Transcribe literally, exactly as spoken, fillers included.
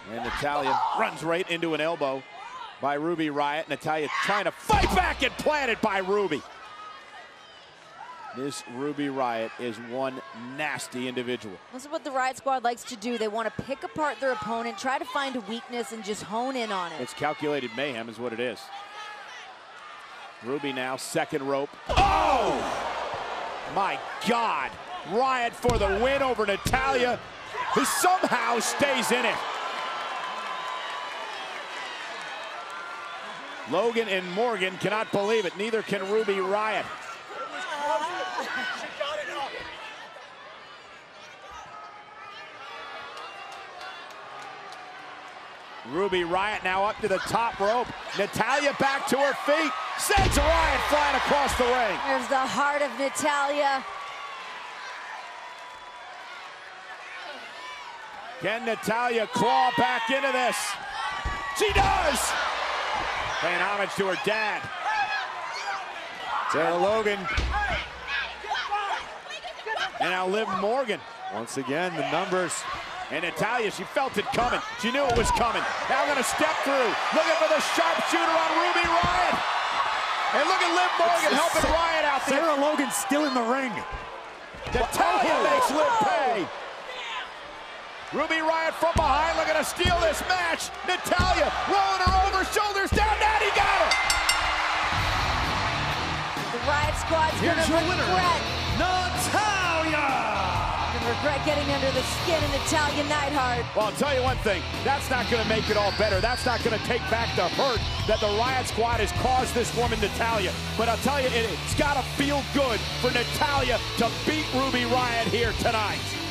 And Natalya runs right into an elbow by Ruby Riott. Natalya trying to fight back and planted by Ruby. This Ruby Riott is one nasty individual. This is what the Riott Squad likes to do. They want to pick apart their opponent, try to find a weakness, and just hone in on it. It's calculated mayhem is what it is. Ruby now, second rope. Oh! My God! Riott for the win over Natalya, who somehow stays in it. Logan and Morgan cannot believe it. Neither can Ruby Riott. Ruby Riott now up to the top rope. Natalya back to her feet. Sends Riott flying across the ring. There's the heart of Natalya. Can Natalya claw back into this? She does! Paying homage to her dad. Sarah Logan. And now Liv Morgan. Once again, the numbers. And Natalya, she felt it coming. She knew it was coming. Now gonna step through. Looking for the sharpshooter on Ruby Riott. And look at Liv Morgan helping Riott out there. Sarah Logan's still in the ring. Natalya oh, makes Liv oh. pay. Ruby Riott from behind looking to steal this match. Natalya rolling her over, shoulders down. Natty got her. The Riott Squad's Here's gonna your regret. winner, Natalya. Gonna regret getting under the skin of Natalya Neidhart. Well, I'll tell you one thing. That's not going to make it all better. That's not going to take back the hurt that the Riott Squad has caused this woman, Natalya. But I'll tell you, it's got to feel good for Natalya to beat Ruby Riott here tonight.